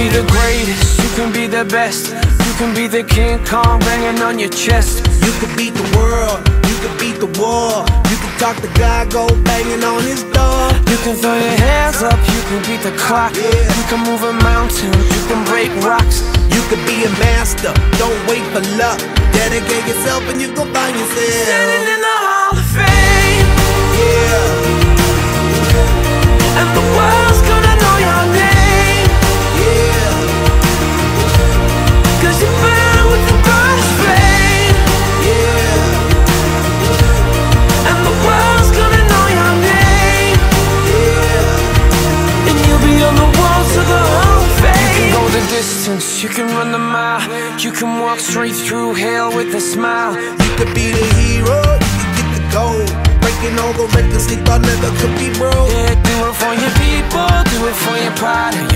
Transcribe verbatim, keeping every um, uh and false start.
be the greatest, you can be the best. You can be the King Kong banging on your chest. You can beat the world, you can beat the war. You can talk to God, go banging on his door. You can throw your hands up, you can beat the clock. Yeah. You can move a mountain, you can break rocks. You can be a master, don't wait for luck. Dedicate yourself and you gon' find yourself Standing in the Hall of Fame. Yeah, And the world's gonna know your name. yeah, Cause you burn with the brightest flame. yeah, And the world's gonna know your name. yeah. And you'll be on the walls of the Hall of Fame. You can go the distance, you can run the mile. You can walk straight through hell with a smile. You could be the hero, you can get the gold. Breaking all the records they thought never could be broke. Yeah, do it for your people, do it for your pride.